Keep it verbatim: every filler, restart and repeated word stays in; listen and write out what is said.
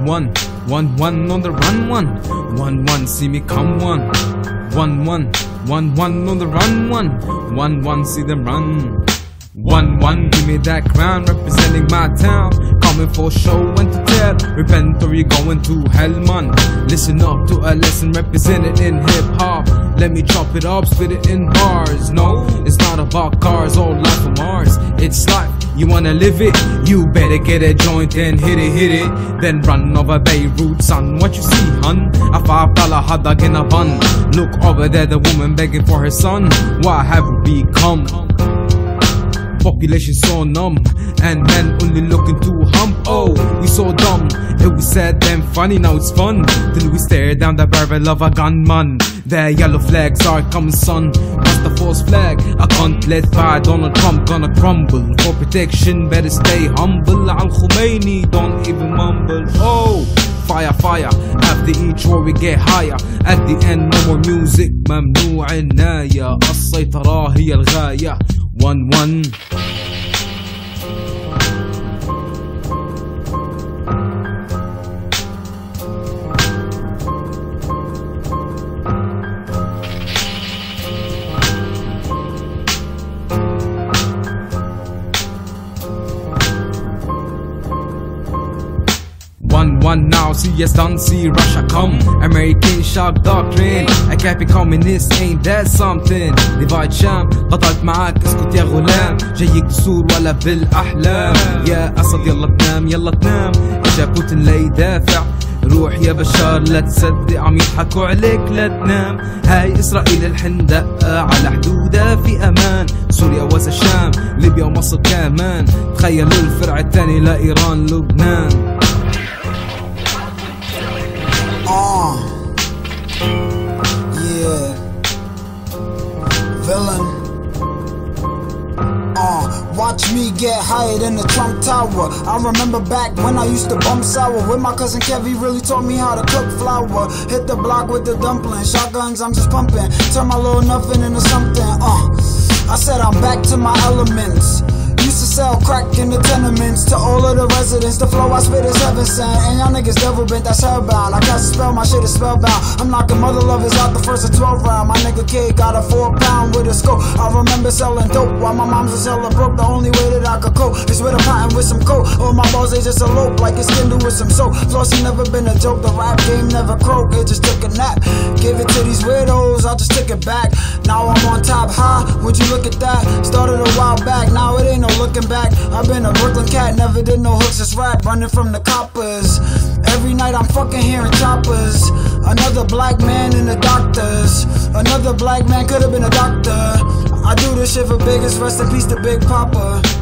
one, one, one on the run, one, one, one, see me come one, one, one, one, one on the run, one, one, one, see them run. One, one, give me that crown, representing my town. Coming for show and to tell. Repent or you going to hell, man. Listen up to a lesson represented in hip-hop. Let me chop it up, spit it in bars. No, it's not about cars or life from Mars. It's life, you wanna live it? You better get a joint and hit it, hit it. Then run over Beirut, son. What you see, hun? A five dollar hot dog in a bun. Look over there, the woman begging for her son. What have we become? Population so numb, and men only looking to hump. Oh, we so dumb. It was sad then funny, now it's fun. Till we stare down the barrel of a gunman. The yellow flags are coming, son. What's the false flag? A cunt led by Donald Trump gonna crumble. For protection, better stay humble. Al Khomeini, don't even mumble. Oh, fire, fire. After each war we get higher. At the end no more music. ممنوع الناية. السيطرة هي الغاية. One, one. One, one now, see yes done, see Russia come. American shock doctrine. A cappy communist, ain't that something? Divide شام، قطعت معاك اسكت يا غلام. جايك تسور ولا بالأحلام. يا أسد يلا تنام يلا تنام. إجا بوتين لا يدافع. روح يا بشار لا تصدق عم يضحكوا عليك لا تنام. هاي إسرائيل الحندقة على حدودها في أمان. سوريا وسط الشام، ليبيا ومصر كمان. تخيلوا الفرع الثاني لإيران لبنان. Uh, yeah, villain. Uh, watch me get higher than the Trump Tower. I remember back when I used to bump sour with my cousin Kevy. Really taught me how to cook flour. Hit the block with the dumplings, shotguns I'm just pumping. Turn my little nothing into something. Uh, I said I'm back to my elements. Used to sell crack in the tenements to all of the residents. The flow I spit is heaven sent, and y'all niggas devil bent, that's hellbound. I cast a spell, my shit is spellbound. I'm knocking mother lovers out the first of twelve round. My nigga kid got a four pound with a scope. I remember selling dope while my mom's was hella broke. The only way that I could cope is with a pattern with some coat. All my balls they just elope like it's skin with some soap. Flossy never been a joke, the rap game never croak. It just took a nap. Give it to these weirdos, I just took it back. Now I'm on top high, would you look at that? Started a while back, now it ain't no looking back. I've been a Brooklyn cat, never did no hooks, just rap, running from the coppers. Every night I'm fucking hearing choppers. Another black man in the doctors. Another black man could've been a doctor. I do this shit for biggest, rest in peace to Big Papa.